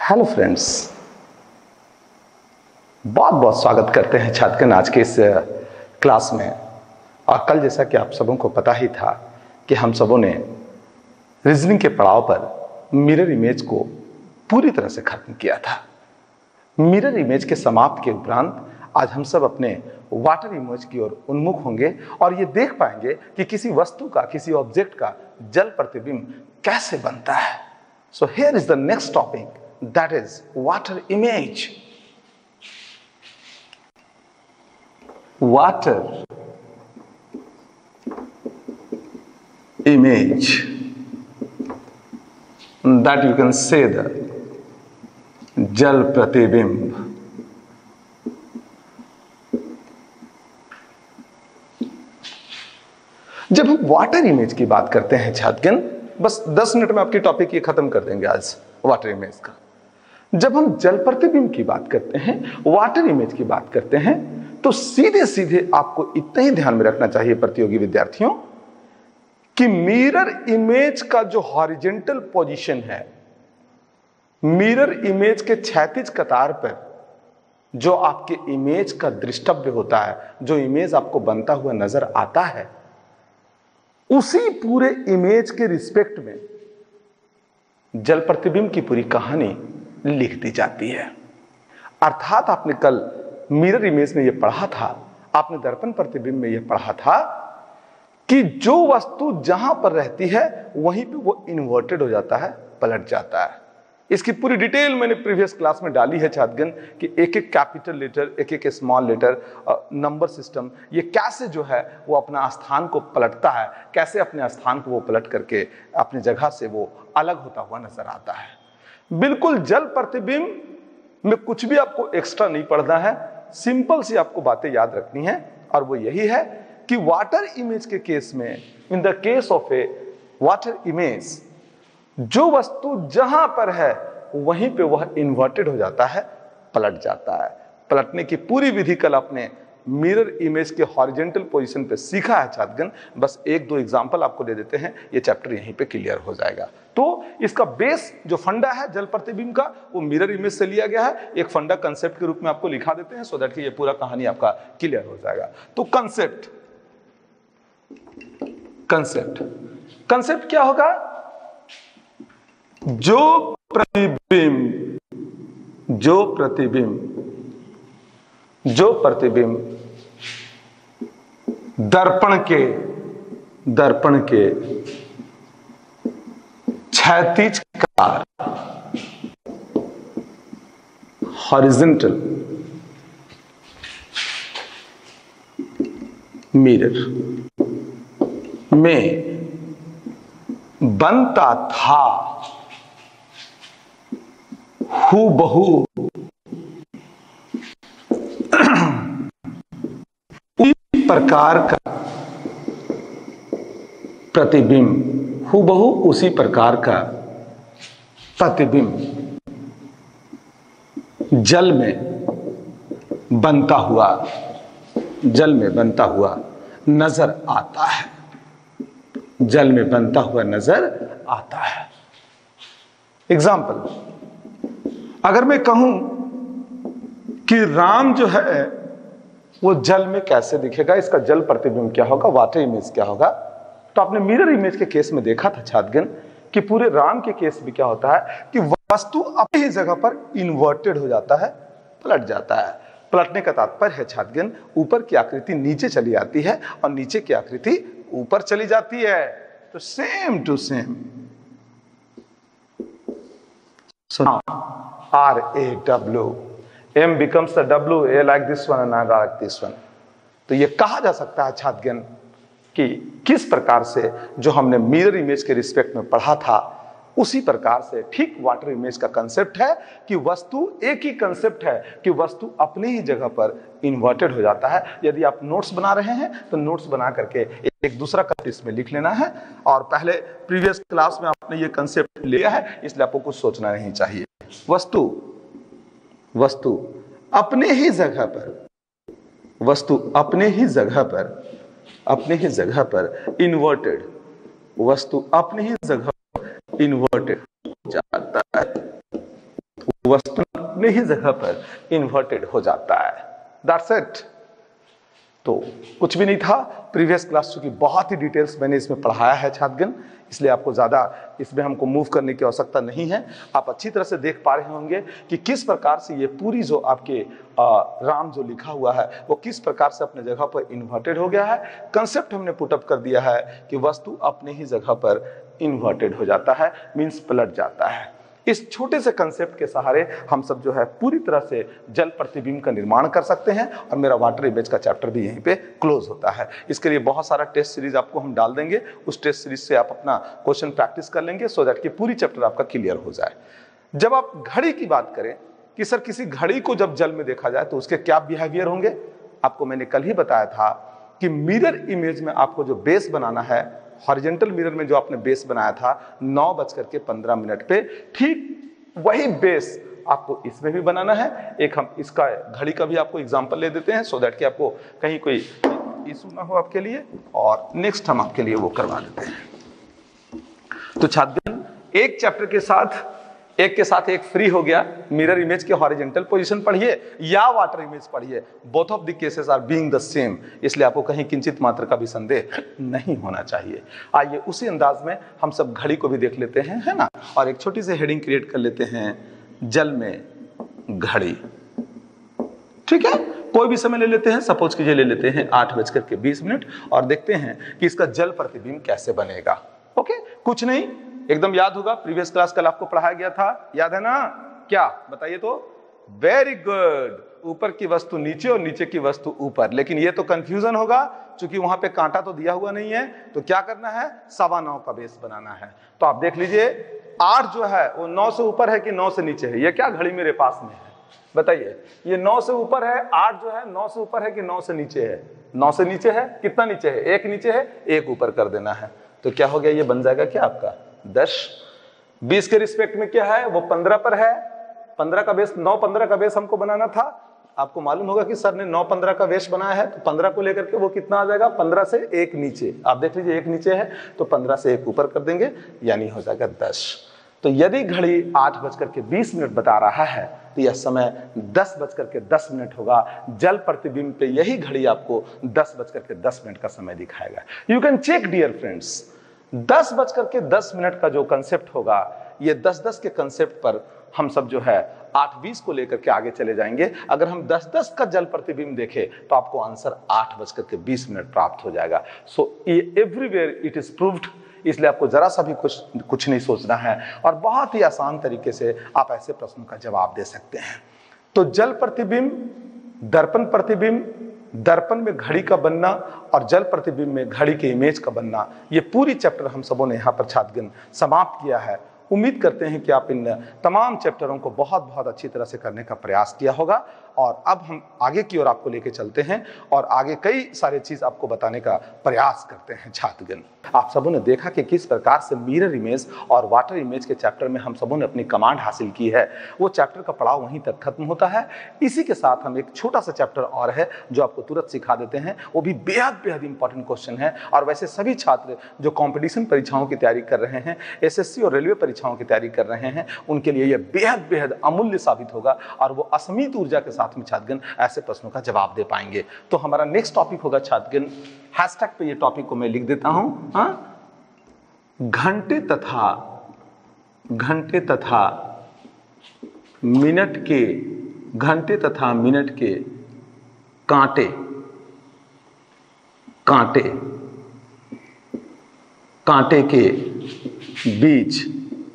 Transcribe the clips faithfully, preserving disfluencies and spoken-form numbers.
Hello friends, बहुत बहुत स्वागत करते हैं छात्रगण आज के इस क्लास में। और कल जैसा कि आप सबों को पता ही था कि हम सबों ने रीजनिंग के पड़ाव पर मिरर इमेज को पूरी तरह से खत्म किया था। मिरर इमेज के समाप्त के उपरांत आज हम सब अपने वाटर इमेज की ओर उन्मुख होंगे और ये देख पाएंगे कि किसी वस्तु का, किसी ऑब्जेक्ट का जल प्रतिबिंब कैसे बनता है। So here is the next topic, that is water image. Water image, that you can say the जल प्रतिबिंब। जब हम वाटर इमेज की बात करते हैं छात्रगण, बस दस मिनट में आपकी टॉपिक ये खत्म कर देंगे आज वाटर इमेज का। जब हम जल प्रतिबिंब की बात करते हैं, वाटर इमेज की बात करते हैं, तो सीधे सीधे आपको इतना ही ध्यान में रखना चाहिए प्रतियोगी विद्यार्थियों कि मिरर इमेज का जो हॉरिजॉन्टल पोजीशन है, मिरर इमेज के क्षैतिज कतार पर जो आपके इमेज का दृष्टव्य होता है, जो इमेज आपको बनता हुआ नजर आता है, उसी पूरे इमेज के रिस्पेक्ट में जल प्रतिबिंब की पूरी कहानी लिख दी जाती है। अर्थात आपने कल मिरर इमेज में यह पढ़ा था, आपने दर्पण प्रतिबिंब में यह पढ़ा था कि जो वस्तु जहां पर रहती है वहीं पे वो इन्वर्टेड हो जाता है, पलट जाता है। इसकी पूरी डिटेल मैंने प्रीवियस क्लास में डाली है छात्रगण कि एक एक कैपिटल लेटर, एक एक स्मॉल लेटर, नंबर सिस्टम, ये कैसे जो है वो अपना स्थान को पलटता है, कैसे अपने स्थान को वो पलट करके अपनी जगह से वो अलग होता हुआ नजर आता है। बिल्कुल जल प्रतिबिंब में कुछ भी आपको एक्स्ट्रा नहीं पढ़ना है, सिंपल सी आपको बातें याद रखनी है, और वो यही है कि वाटर इमेज के केस में, in the case of a water image, जो वस्तु जहां पर है वहीं पे वह इन्वर्टेड हो जाता है, पलट जाता है। पलटने की पूरी विधि कल आपने मिरर इमेज के हॉरिजॉन्टल पोजीशन पे सीखा है छात्रगण। बस एक दो एग्जांपल आपको दे देते हैं, ये चैप्टर यहीं पे क्लियर हो जाएगा। तो इसका बेस जो फंडा है जल प्रतिबिंब का, वो मिरर इमेज से लिया गया है। एक फंडा कंसेप्ट के रूप में आपको लिखा देते हैं, सो दैट कि ये पूरा कहानी आपका क्लियर हो जाएगा। तो कंसेप्ट कंसेप्ट कंसेप्ट क्या होगा? जो प्रतिबिंब जो प्रतिबिंब जो प्रतिबिंब दर्पण के दर्पण के क्षैतिज कतार, हॉरिजॉन्टल मिरर में बनता था, हूबहू उसी प्रकार का प्रतिबिंब, हूबहू उसी प्रकार का प्रतिबिंब जल में बनता हुआ जल में बनता हुआ नजर आता है जल में बनता हुआ नजर आता है। एग्जाम्पल, अगर मैं कहूं कि राम जो है वो जल में कैसे दिखेगा, इसका जल प्रतिबिंब क्या होगा, वाटर इमेज क्या होगा, तो आपने मिरर इमेज के केस में देखा था छात्रगण कि पूरे राम के केस में क्या होता है कि वस्तु अपनी ही जगह पर इन्वर्टेड हो जाता है, पलट जाता है। पलटने का तात्पर्य है छात्रगण, ऊपर की आकृति नीचे चली आती है और नीचे की आकृति ऊपर चली जाती है। तो same to same, so now R A W, M becomes the W, A like this one and I like this one। तो ये कहा जा सकता है छात्रगण कि किस प्रकार से जो हमने मिरर इमेज के रिस्पेक्ट में पढ़ा था, उसी प्रकार से ठीक वाटर इमेज का कंसेप्ट है कि वस्तु, एक ही कंसेप्ट है कि वस्तु अपनी ही जगह पर इन्वर्टेड हो जाता है। यदि आप नोट्स बना रहे हैं तो नोट्स बना करके एक दूसरा कंसेप्ट इसमें लिख लेना है, और पहले प्रीवियस क्लास में आपने ये कंसेप्ट लिया है, इसलिए आपको कुछ सोचना नहीं चाहिए। वस्तु वस्तु अपने ही जगह पर वस्तु अपने ही जगह पर अपने ही जगह पर इन्वर्टेड वस्तु अपनी ही जगह इन्वर्टेड जाता है, वस्तु अपने ही जगह पर इन्वर्टेड हो जाता है। That's it. तो कुछ भी नहीं था। प्रीवियस क्लास चूंकि बहुत ही डिटेल्स मैंने इसमें पढ़ाया है छात्रगण, इसलिए आपको ज्यादा इसमें हमको मूव करने की आवश्यकता नहीं है। आप अच्छी तरह से देख पा रहे होंगे कि किस प्रकार से ये पूरी जो आपके आ, राम जो लिखा हुआ है वो किस प्रकार से अपने जगह पर इन्वर्टेड हो गया है। कंसेप्ट हमने पुटअप कर दिया है कि वस्तु अपने ही जगह पर इन्वर्टेड हो जाता है, मीन्स पलट जाता है। इस छोटे से कंसेप्ट के सहारे हम सब जो है पूरी तरह से जल प्रतिबिंब का निर्माण कर सकते हैं और मेरा वाटर इमेज का चैप्टर भी यहीं पे क्लोज होता है। इसके लिए बहुत सारा टेस्ट सीरीज आपको हम डाल देंगे, उस टेस्ट सीरीज से आप अपना क्वेश्चन प्रैक्टिस कर लेंगे सो दैट कि पूरी चैप्टर आपका क्लियर हो जाए। जब आप घड़ी की बात करें कि सर किसी घड़ी को जब जल में देखा जाए तो उसके क्या बिहेवियर होंगे, आपको मैंने कल ही बताया था कि मिरर इमेज में आपको जो बेस बनाना है, हॉरिजॉन्टल मिरर में जो आपने बेस बनाया था नौ बजकर के पंद्रह मिनट पे, ठीक वही बेस आपको इसमें भी बनाना है। एक हम इसका घड़ी का भी आपको एग्जांपल ले देते हैं सो दैट कि आपको कहीं कोई इशू ना हो आपके लिए, और नेक्स्ट हम आपके लिए वो करवा देते हैं। तो छात्र एक चैप्टर के साथ एक के साथ एक फ्री हो गया। मिरर इमेज के हॉरिजॉन्टल पोजीशन पढ़िए या वाटर इमेज पढ़िए, both of the cases are being the same, इसलिए आपको कहीं किंचित मात्र का भी संदेह नहीं होना चाहिए। आइए उसी अंदाज में हम सब घड़ी को भी देख लेते हैं, है ना, और एक छोटी सी हेडिंग क्रिएट कर लेते हैं, जल में घड़ी। ठीक है, कोई भी समय ले लेते हैं, सपोज कीजिए ले लेते हैं आठ बजकर के बीस मिनट और देखते हैं कि इसका जल प्रतिबिंब कैसे बनेगा। ओके, कुछ नहीं, एकदम याद होगा, प्रीवियस क्लास कल आपको पढ़ाया गया था, याद है ना? क्या बताइए तो? Very good. ऊपर की वस्तु नीचे और नीचे की वस्तु ऊपर, लेकिन ये तो कंफ्यूजन होगा क्योंकि वहां पे कांटा तो दिया हुआ नहीं है। तो क्या करना है? सवा नौ का बेस बनाना है। तो आप देख लीजिए, आठ जो है वो नौ से ऊपर है कि नौ से नीचे है? ये क्या घड़ी मेरे पास में है, बताइए। ये नौ से ऊपर है, आठ जो है नौ से ऊपर है कि नौ से नीचे है? नौ से नीचे है। कितना नीचे है? एक नीचे है, एक ऊपर कर देना है। तो क्या हो गया? ये बन जाएगा क्या आपका दस। बीस के रिस्पेक्ट में क्या है? वो पंद्रह पर है। पंद्रह का बेस, नौ पंद्रह का बेस हमको बनाना था। आपको मालूम होगा कि सर ने नौ पंद्रह का बेस बनाया है, तो पंद्रह को लेकर के वो कितना आ जाएगा? पंद्रह से एक नीचे। आप देख लीजिए, एक नीचे है तो पंद्रह से एक ऊपर कर देंगे, यानी हो जाएगा दस। तो यदि घड़ी आठ बजकर के बीस मिनट बता रहा है तो यह समय दस बजकर के दस मिनट होगा। जल प्रतिबिंब पे यही घड़ी आपको दस बजकर के दस मिनट का समय दिखाएगा। You can check dear friends, दस बजकर के दस मिनट का जो कंसेप्ट होगा, ये दस दस के कंसेप्ट पर हम सब जो है आठ बीस को लेकर के आगे चले जाएंगे। अगर हम दस दस का जल प्रतिबिंब देखें तो आपको आंसर आठ बजकर के बीस मिनट प्राप्त हो जाएगा। So everywhere it is proved, इसलिए आपको जरा सा भी कुछ कुछ नहीं सोचना है और बहुत ही आसान तरीके से आप ऐसे प्रश्नों का जवाब दे सकते हैं। तो जल प्रतिबिंब, दर्पण प्रतिबिंब, दर्पण में घड़ी का बनना और जल प्रतिबिंब में घड़ी के इमेज का बनना, ये पूरी चैप्टर हम सबों ने यहाँ पर छात्रगण समाप्त किया है। उम्मीद करते हैं कि आप इन तमाम चैप्टरों को बहुत बहुत अच्छी तरह से करने का प्रयास किया होगा। और अब हम आगे की ओर आपको लेके चलते हैं और आगे कई सारे चीज आपको बताने का प्रयास करते हैं छात्रगण। आप सबों ने देखा कि किस प्रकार से मिरर इमेज और वाटर इमेज के चैप्टर में हम सबों ने अपनी कमांड हासिल की है। वो चैप्टर का पड़ाव वहीं तक खत्म होता है। इसी के साथ हम एक छोटा सा चैप्टर और है जो आपको तुरंत सिखा देते हैं, वो भी बेहद बेहद इंपॉर्टेंट क्वेश्चन है। और वैसे सभी छात्र जो कॉम्पिटिशन परीक्षाओं की तैयारी कर रहे हैं, एसएससी और रेलवे परीक्षाओं की तैयारी कर रहे हैं, उनके लिए यह बेहद बेहद अमूल्य साबित होगा और वो असीमित ऊर्जा के साथ में छात्रगण ऐसे प्रश्नों का जवाब दे पाएंगे। तो हमारा नेक्स्ट टॉपिक होगा छात्रगण, हैशटैग पे ये टॉपिक को मैं लिख देता हूं, हाँ, घंटे तथा घंटे तथा मिनट के घंटे तथा मिनट के कांटे कांटे कांटे के बीच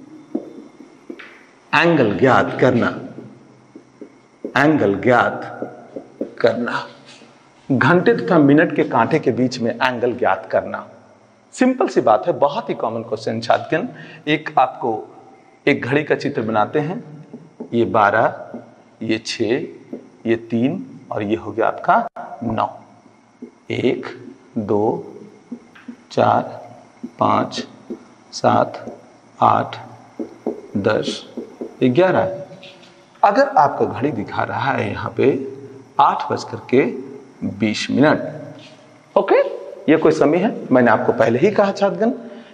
एंगल ज्ञात करना एंगल ज्ञात करना घंटे तथा मिनट के कांटे के बीच में एंगल ज्ञात करना। सिंपल सी बात है, बहुत ही कॉमन क्वेश्चन छात्रगण। एक आपको एक घड़ी का चित्र बनाते हैं, ये बारह, ये छः, ये तीन और ये हो गया आपका नौ। एक, दो, चार, पाँच, सात, आठ, दस, ग्यारह। अगर आपका घड़ी दिखा रहा है यहाँ पे आठ बजकर के बीस मिनट, ओके, ये कोई समय है? मैंने आपको पहले ही कहा छात्रगण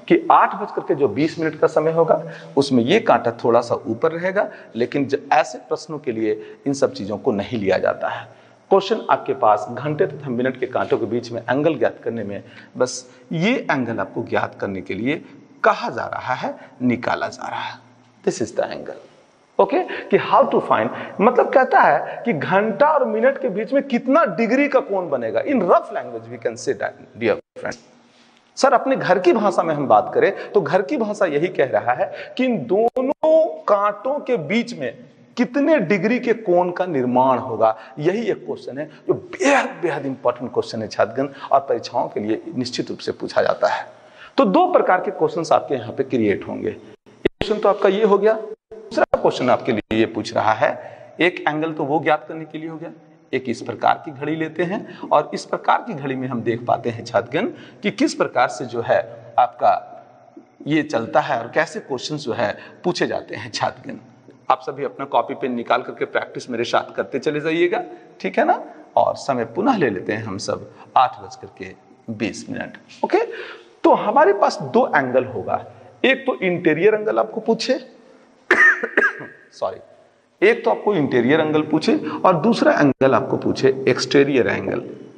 कि आठ बज करके जो बीस मिनट का समय होगा उसमें ये कांटा थोड़ा सा ऊपर रहेगा, लेकिन ऐसे प्रश्नों के लिए इन सब चीजों को नहीं लिया जाता है। क्वेश्चन आपके पास घंटे तथा मिनट के कांटों के बीच में एंगल ज्ञात करने में बस ये एंगल आपको ज्ञात करने के लिए कहा जा रहा है, निकाला जा रहा है। This is the angle. Okay, कि हाउ टू फाइंड, मतलब कहता है कि घंटा और मिनट के बीच में कितना डिग्री का कोण बनेगा। In rough language we can say that dear friends. Sir अपने घर की भाषा में हम बात करें तो घर की भाषा यही कह रहा है कि इन दोनों कांटों के बीच में कितने डिग्री के कोण का निर्माण होगा। यही एक क्वेश्चन है जो बेहद बेहद इंपॉर्टेंट क्वेश्चन है छात्रगण, और परीक्षाओं के लिए निश्चित रूप से पूछा जाता है। तो दो प्रकार के क्वेश्चंस आपके यहाँ पे क्रिएट होंगे। क्वेश्चन तो आपका ये हो गया। दूसरा क्वेश्चन आपके लिए ये पूछ रहा है, एक एंगल तो वो ज्ञात करने के लिए हो गया, एक इस प्रकार की घड़ी लेते हैं और इस प्रकार की घड़ी में हम देख पाते हैं छात्रगण कि किस प्रकार से जो है आपका ये चलता है और कैसे क्वेश्चन जो है पूछे जाते हैं छात्रगण। आप सभी अपना कॉपी पेन निकाल करके प्रैक्टिस मेरे साथ करते चले जाइएगा, ठीक है ना। और समय पुनः ले लेते हैं हम सब आठ बज करके बीस मिनट। ओके, तो हमारे पास दो एंगल होगा, एक तो इंटीरियर एंगल आपको पूछे सॉरी एक तो आपको इंटीरियर एंगल पूछे और दूसरा एंगल आपको पूछे exterior angle.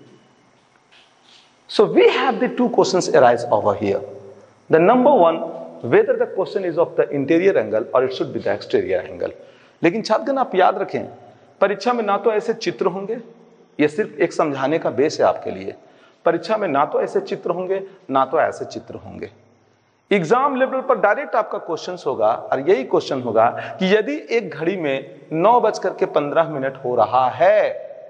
So we have the two questions arise over here. The number one, whether the question is of the interior angle or it should be the exterior angle। लेकिन छात्रगण आप याद रखें, परीक्षा में ना तो ऐसे चित्र होंगे, ये सिर्फ एक समझाने का बेस है आपके लिए। परीक्षा में ना तो ऐसे चित्र होंगे ना तो ऐसे चित्र होंगे। एग्जाम लेवल पर डायरेक्ट आपका क्वेश्चन होगा और यही क्वेश्चन होगा कि यदि एक घड़ी में नौ बजकर के पंद्रह मिनट हो रहा है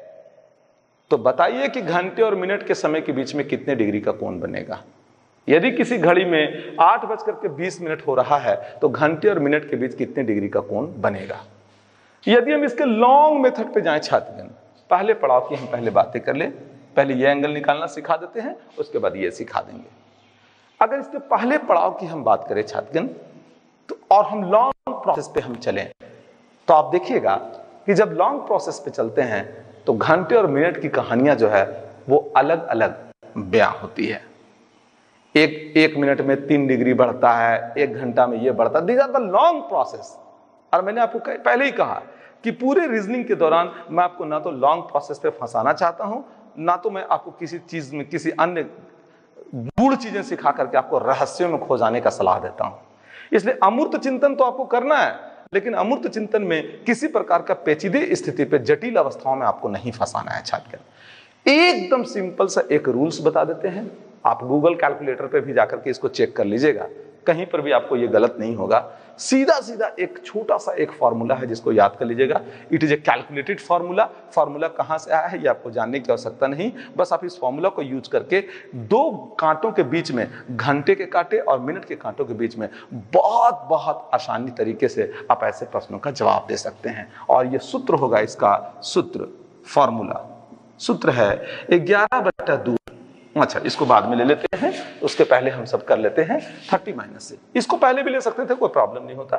तो बताइए कि घंटे और मिनट के समय के बीच में कितने डिग्री का कोण बनेगा। यदि किसी घड़ी में आठ बजकर के बीस मिनट हो रहा है तो घंटे और मिनट के बीच कितने डिग्री का कोण बनेगा। यदि हम इसके लॉन्ग मेथड पे जाएं छात्रगण, पहले पड़ाव की हम पहले बातें कर ले, पहले ये एंगल निकालना सिखा देते हैं, उसके बाद ये सिखा देंगे। अगर इसके पहले पड़ाव की हम बात करें छात्रगण तो और हम लॉन्ग प्रोसेस पे हम चलें तो आप देखिएगा कि जब लॉन्ग प्रोसेस पे चलते हैं तो घंटे और मिनट की कहानियां जो है वो अलग अलग बयां होती है। एक एक मिनट में तीन डिग्री बढ़ता है, एक घंटा में ये बढ़ता है। This are the long process. और मैंने आपको पहले ही कहा कि पूरे रीजनिंग के दौरान मैं आपको ना तो लॉन्ग प्रोसेस पे फंसाना चाहता हूं, ना तो मैं आपको किसी चीज में किसी अन्य गूढ़ चीजें सिखा करके आपको रहस्यों में खो जाने का सलाह देता हूं। इसलिए अमूर्त चिंतन तो आपको करना है, लेकिन अमूर्त चिंतन में किसी प्रकार का पेचीदे स्थिति पे जटिल अवस्थाओं में आपको नहीं फंसाना है छात्र। एकदम सिंपल सा एक रूल्स बता देते हैं, आप गूगल कैलकुलेटर पे भी जाकर के इसको चेक कर लीजिएगा, कहीं पर भी आपको ये गलत नहीं होगा। सीधा सीधा एक छोटा सा एक फॉर्मूला है जिसको याद कर लीजिएगा। It is a calculated formula. Formula कहां से आया है ये आपको जानने की आवश्यकता नहीं, बस आप इस फॉर्मूला को यूज करके दो कांटों के बीच में, घंटे के कांटे और मिनट के कांटों के बीच में बहुत बहुत आसानी तरीके से आप ऐसे प्रश्नों का जवाब दे सकते हैं। और ये सूत्र होगा, इसका सूत्र फॉर्मूला सूत्र है ग्यारह बटा दो। अच्छा, इसको बाद में ले लेते हैं, उसके पहले हम सब कर लेते हैं थर्टी माइनस से। इसको पहले भी ले सकते थे, कोई प्रॉब्लम नहीं होता।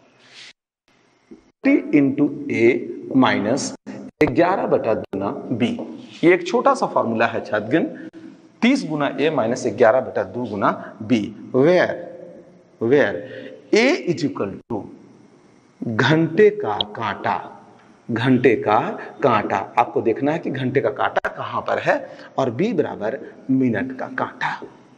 थर्टी इंटू ए माइनस ग्यारह बटा गुना बी, ये एक छोटा सा फॉर्मूला है छात्रगण। तीस गुना ए माइनस ग्यारह बटा दो गुना B, where where A is equal to घंटे का कांटा। घंटे का कांटा आपको देखना है कि घंटे का कांटा कहां पर है, और बी बराबर मिनट का कांटा।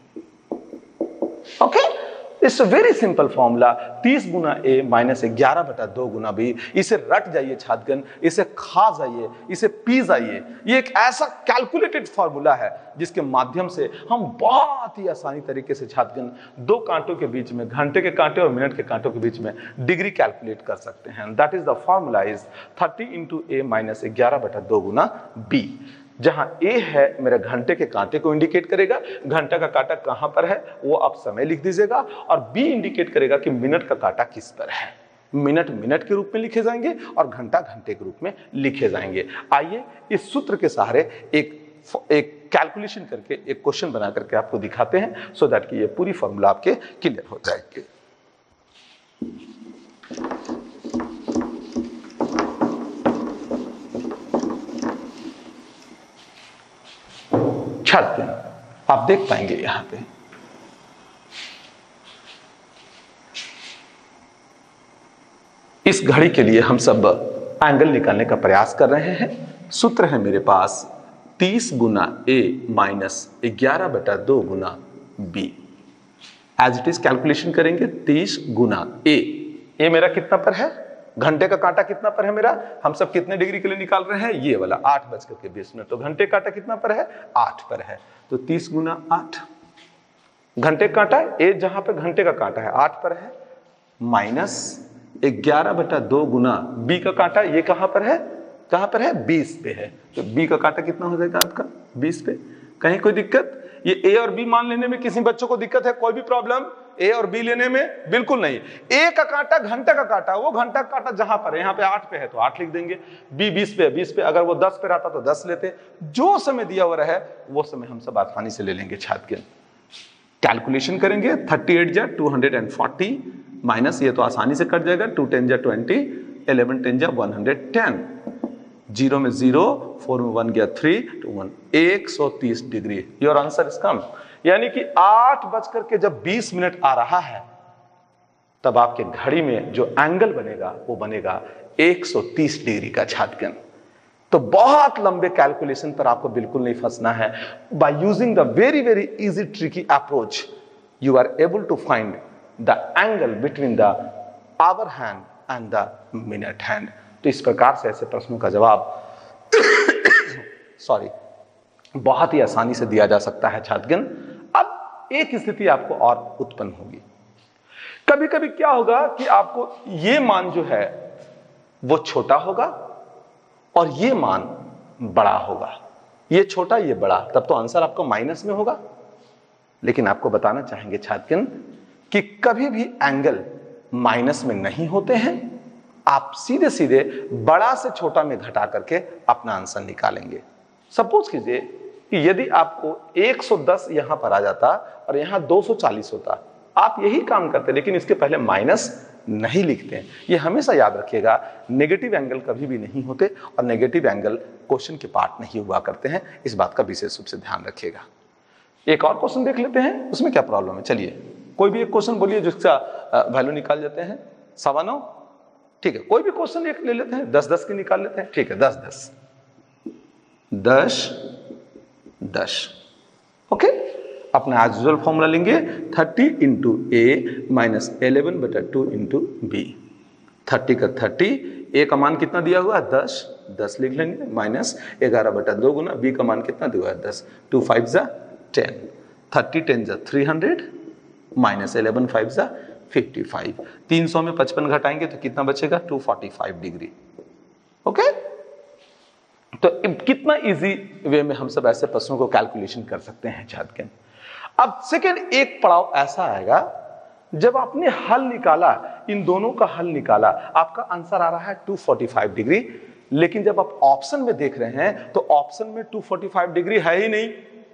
Okay, it's a very simple formula. तीस गुना ए माइनस ग्यारह बटा दो गुना बी। इसे रट जाइए छात्रगण, इसे खा जाइए, इसे पी जाइए। ये एक ऐसा कैलकुलेटेड फॉर्मूला है जिसके माध्यम से हम बहुत ही आसानी तरीके से छात्रगण दो कांटों के बीच में, घंटे के कांटे और मिनट के कांटों के बीच में डिग्री कैलकुलेट कर सकते हैं। That is the formula is thirty into A minus ग्यारह बटा दो गुना बी, जहां ए है मेरे घंटे के कांटे को इंडिकेट करेगा, घंटा का कांटा कहां पर है वो आप समय लिख दीजिएगा, और बी इंडिकेट करेगा कि मिनट का कांटा किस पर है। मिनट मिनट के रूप में लिखे जाएंगे और घंटा घंटे के रूप में लिखे जाएंगे। आइए इस सूत्र के सहारे एक एक कैलकुलेशन करके एक क्वेश्चन बना करके आपको दिखाते हैं, सो दैट कि ये पूरी फॉर्मूला आपके क्लियर हो जाएगी। छात्र आप देख पाएंगे यहां पे इस घड़ी के लिए हम सब एंगल निकालने का प्रयास कर रहे हैं। सूत्र है मेरे पास तीस गुना ए माइनस ग्यारह बटा दो गुना B. As it is calculation करेंगे। तीस गुना ए, ए मेरा कितना पर है, घंटे का कांटा कितना पर है मेरा, हम सब कितने डिग्री के लिए निकाल रहे हैं, ये वाला आठ बजकर के बीस मिनट। तो घंटे कांटा कितना पर है, आठ पर है। तो तीस गुना आठ, घंटे का कांटा ए जहां पे घंटे का कांटा है आठ पर है, माइनस ग्यारह बटा दो गुना बी का कांटा ये कहां पर है, कहां पर है, बीस पे है। तो बी का कांटा कितना हो जाएगा आपका, बीस पे। कहीं कोई दिक्कत, ये ए और बी मान लेने में किसी बच्चों को दिक्कत है, कोई भी प्रॉब्लम ए और बी लेने में, बिल्कुल नहीं। ए का कांटा घंटा का कांटा, वो घंटा का कांटा जहां पर है, यहाँ पे आठ पे है तो आठ लिख देंगे, बी बीस पे है, बीस पे। अगर वो दस पे रहता तो दस लेते। जो समय दिया हुआ रहे वो समय हम सब आसानी से ले लेंगे छात्र। कैलकुलेशन करेंगे, थर्टी एट जा two hundred and forty minus ये तो आसानी से कट जाएगा, टू टेन जा ट्वेंटी, इलेवन टेन जा वन हंड्रेड टेन, जीरो में जीरो, फोर में वन गया थ्री, टू वन, एक सौ तीस डिग्री। Your answer is come. यानी कि आठ बजकर के जब बीस मिनट आ रहा है तब आपके घड़ी में जो एंगल बनेगा वो बनेगा एक सौ तीस डिग्री का छात्रगण। तो बहुत लंबे कैलकुलेशन पर आपको बिल्कुल नहीं फंसना है। By using the very very easy tricky approach you are able to find the angle between the hour hand and the minute hand. तो इस प्रकार से ऐसे प्रश्नों का जवाब सॉरी बहुत ही आसानी से दिया जा सकता है छात्रगण। अब एक स्थिति आपको और उत्पन्न होगी। कभी कभी क्या होगा कि आपको ये मान जो है वो छोटा होगा और ये मान बड़ा होगा, ये छोटा ये बड़ा, तब तो आंसर आपका माइनस में होगा। लेकिन आपको बताना चाहेंगे छात्रगण कि कभी भी एंगल माइनस में नहीं होते हैं। आप सीधे सीधे बड़ा से छोटा में घटा करके अपना आंसर निकालेंगे। सपोज कीजिए कि यदि आपको एक सौ दस यहां पर आ जाता और यहां दो सौ चालीस होता, आप यही काम करते लेकिन इसके पहले माइनस नहीं लिखते हैं। ये हमेशा याद रखिएगा, नेगेटिव एंगल कभी भी नहीं होते और नेगेटिव एंगल क्वेश्चन के पार्ट नहीं हुआ करते हैं। इस बात का विशेष रूप से ध्यान रखिएगा। एक और क्वेश्चन देख लेते हैं, उसमें क्या प्रॉब्लम है। चलिए कोई भी एक क्वेश्चन बोलिए जिसका वैल्यू निकाल लेते हैं। सवा नौ, ठीक है। कोई भी क्वेश्चन एक ले लेते हैं, दस दस की निकाल लेते हैं, ठीक है। दस दस दस दस, ओके। अपना एज यूजुअल फॉर्मूला लेंगे, thirty into A minus eleven बटा टू इंटू बी। थर्टी का थर्टी, ए का मान कितना दिया हुआ है, दस, दस लिख लेंगे, माइनस ग्यारह बटा दो गुना बी का मान कितना दिया हुआ है, दस, टू फाइव जा टेन, थर्टी टेन जा three hundred, minus eleven five जा फिफ्टी फाइव। तीन सौ में पचपन घटाएंगे तो कितना बचेगा, two forty five degree, okay. तो कितना इजी वे में हम सब ऐसे प्रश्नों को कैलकुलेशन कर सकते हैं छात्र। अब सेकेंड एक पड़ाव ऐसा आएगा जब आपने हल निकाला, इन दोनों का हल निकाला, आपका आंसर आ रहा है टू फोर्टी फाइव डिग्री। लेकिन जब आप ऑप्शन में देख रहे हैं तो ऑप्शन में टू फोर्टी फाइव डिग्री है ही नहीं।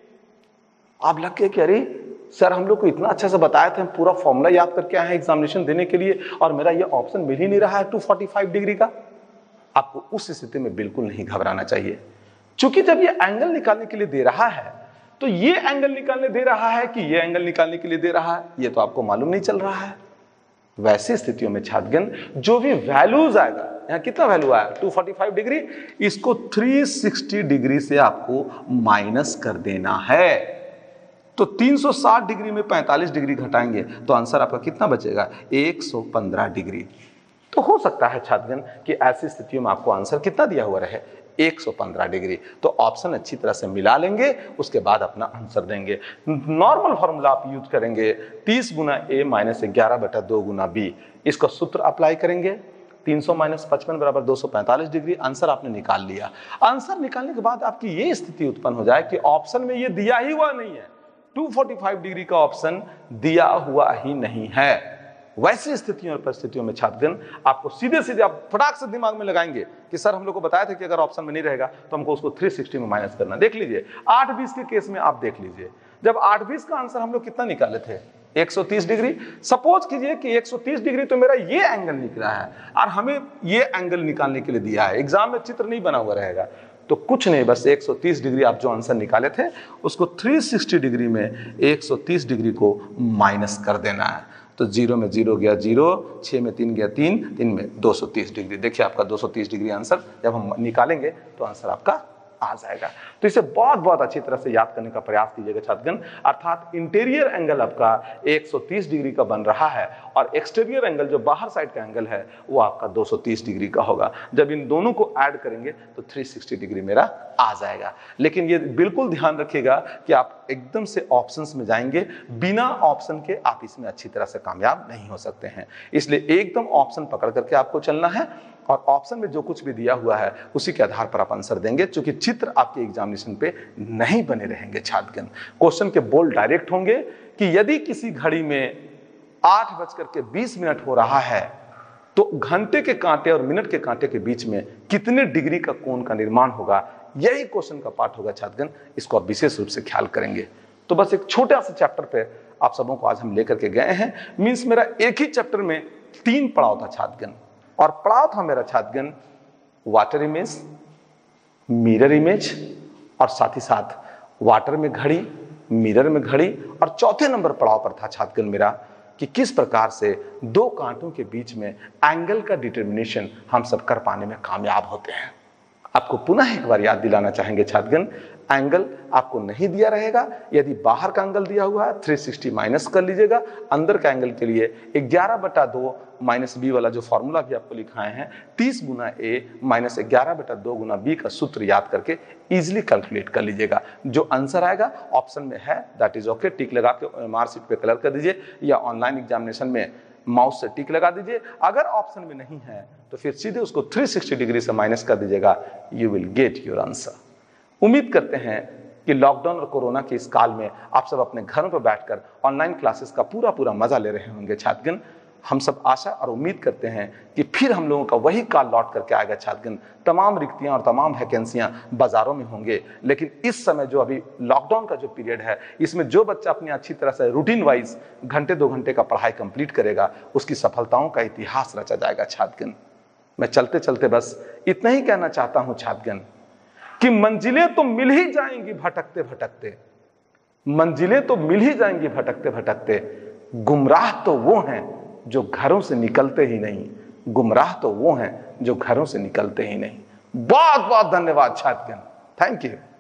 आप लग के कि अरे सर हम लोग को इतना अच्छा से बताया था, हम पूरा फॉर्मूला याद करके आए हैं एग्जामिनेशन देने के लिए और मेरा ये ऑप्शन मिल ही नहीं रहा है टू फोर्टी फाइव डिग्री का। आपको उस स्थिति में बिल्कुल नहीं घबराना चाहिए, क्योंकि जब ये एंगल निकालने के लिए दे रहा है तो ये एंगल निकालने दे रहा है कि ये एंगल निकालने के लिए दे रहा है, ये तो आपको मालूम नहीं चल रहा है। वैसी स्थितियों में छात्रगण जो भी वैल्यूज आएगा, यहां कितना वैल्यू आया टू फोर्टी फाइव डिग्री, इसको थ्री सिक्सटी डिग्री से आपको माइनस कर देना है। तो तीन सौ साठ डिग्री में पैंतालीस डिग्री घटाएंगे तो आंसर आपका कितना बचेगा, एक सौ पंद्रह डिग्री। तो हो सकता है छात्रगण कि ऐसी स्थितियों में आपको आंसर कितना दिया हुआ रहे, एक सौ पंद्रह डिग्री। तो ऑप्शन अच्छी तरह से मिला लेंगे, उसके बाद अपना आंसर देंगे। नॉर्मल फॉर्मूला आप यूज करेंगे, तीस गुना ए माइनस ग्यारह बटा दो गुना बी। इसका सूत्र अप्लाई करेंगे, तीन सौ माइनस पचपन बराबर दो सौ पैंतालीस डिग्री। आंसर आपने निकाल लिया। आंसर निकालने के बाद आपकी ये स्थिति उत्पन्न हो जाए कि ऑप्शन में ये दिया ही हुआ नहीं है, टू फोर्टी फाइव डिग्री का ऑप्शन दिया हुआ ही नहीं है। वैसी स्थितियों और परिस्थितियों में छात्रगण आपको सीधे सीधे आप फटाक से दिमाग में लगाएंगे कि सर हम लोग को बताया था कि अगर ऑप्शन में नहीं रहेगा तो हमको उसको थ्री सिक्सटी में माइनस करना। देख लीजिए आठ बीस के केस में आप देख लीजिए, जब आठ बीस का आंसर हम लोग कितना निकाले थे, एक सौ तीस डिग्री। सपोज कीजिए कि एक सौ तीस डिग्री तो मेरा ये एंगल निकला है और हमें ये एंगल निकालने के लिए दिया है। एग्जाम में चित्र नहीं बना हुआ रहेगा तो कुछ नहीं, बस एक सौ तीस डिग्री आप जो आंसर निकाले थे उसको तीन सौ साठ डिग्री में एक सौ तीस डिग्री को माइनस कर देना है। तो जीरो में जीरो गया जीरो, छः में तीन गया तीन, तीन में दो सौ तीस डिग्री। देखिए आपका दो सौ तीस डिग्री आंसर जब हम निकालेंगे तो आंसर आपका आ जाएगा। तो इसे बहुत बहुत अच्छी तरह से याद करने का प्रयास कीजिएगा छात्रगण। अर्थात इंटीरियर एंगल आपका एक सौ तीस डिग्री का बन रहा है और एक्सटीरियर एंगल जो बाहर साइड का एंगल है वो आपका दो सौ तीस डिग्री का होगा। जब इन दोनों को ऐड करेंगे तो तीन सौ साठ डिग्री मेरा आ जाएगा। लेकिन ये बिल्कुल ध्यान रखिएगा कि आप एकदम से ऑप्शंस में जाएंगे, बिना ऑप्शन के आप इसमें अच्छी तरह से कामयाब नहीं हो सकते हैं। इसलिए एकदम ऑप्शन पकड़ करके आपको चलना है और ऑप्शन में जो कुछ भी दिया हुआ है उसी के आधार पर आप आंसर देंगे, क्योंकि चित्र आपके एग्जामिनेशन पे नहीं बने रहेंगे छात्रगण। क्वेश्चन के बोल डायरेक्ट होंगे कि यदि किसी घड़ी में आठ बजकर के बीस मिनट हो रहा है तो घंटे के कांटे और मिनट के कांटे के बीच में कितने डिग्री का कोण का निर्माण होगा, यही क्वेश्चन का पार्ट होगा छात्रगण। इसको आप विशेष रूप से ख्याल करेंगे। तो बस एक छोटा सा चैप्टर पे आप सबों को आज हम लेकर के गए हैं। मीन्स मेरा एक ही चैप्टर में तीन पड़ाव था छात्रगण, और पड़ाव था मेरा छात्रगण वाटर इमेज, मिरर इमेज और साथ ही साथ वाटर में घड़ी, मिरर में घड़ी, और चौथे नंबर पड़ाव पर था छात्रगण मेरा कि किस प्रकार से दो कांटों के बीच में एंगल का डिटर्मिनेशन हम सब कर पाने में कामयाब होते हैं। आपको पुनः एक बार याद दिलाना चाहेंगे छात्रगण, एंगल आपको नहीं दिया रहेगा। यदि बाहर का एंगल दिया हुआ है तीन सौ साठ माइनस कर लीजिएगा। अंदर का एंगल के लिए ग्यारह बटा दो माइनस बी वाला जो फॉर्मूला भी आपको लिखाए हैं, तीस गुना ए माइनस ग्यारह बटा दो गुना बी का सूत्र याद करके इजिली कैलकुलेट कर लीजिएगा। जो आंसर आएगा ऑप्शन में है दैट इज ओके, टिक लगा के मार्कशीट पे कलर कर दीजिए या ऑनलाइन एग्जामिनेशन में माउस से टिक लगा दीजिए। अगर ऑप्शन में नहीं है तो फिर सीधे उसको तीन सौ साठ डिग्री से माइनस कर दीजिएगा। You will get your answer. उम्मीद करते हैं कि लॉकडाउन और कोरोना के इस काल में आप सब अपने घरों पर बैठकर ऑनलाइन क्लासेस का पूरा पूरा मजा ले रहे होंगे छात्रगण। हम सब आशा और उम्मीद करते हैं कि फिर हम लोगों का वही काल लौट करके आएगा छात्रगण। तमाम रिक्तियां और तमाम वैकेंसियां बाजारों में होंगे, लेकिन इस समय जो अभी लॉकडाउन का जो पीरियड है, इसमें जो बच्चा अपनी अच्छी तरह से रूटीन वाइज घंटे दो घंटे का पढ़ाई कंप्लीट करेगा, उसकी सफलताओं का इतिहास रचा जाएगा छात्रगण। मैं चलते चलते बस इतना ही कहना चाहता हूं छात्रगण कि मंजिलें तो मिल ही जाएंगी भटकते भटकते, मंजिलें तो मिल ही जाएंगी भटकते भटकते, गुमराह तो वो हैं जो घरों से निकलते ही नहीं, गुमराह तो वो हैं जो घरों से निकलते ही नहीं। बहुत बहुत धन्यवाद छात्रगण। Thank you.